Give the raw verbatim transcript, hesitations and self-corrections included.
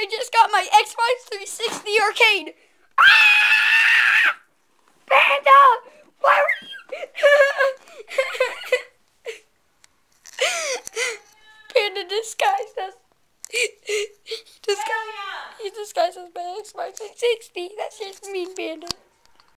I just got my Xbox three sixty arcade. Ah! Panda! Why were you... Panda disguised as... Disguised, he disguised as my Xbox three sixty. That's just mean, Panda.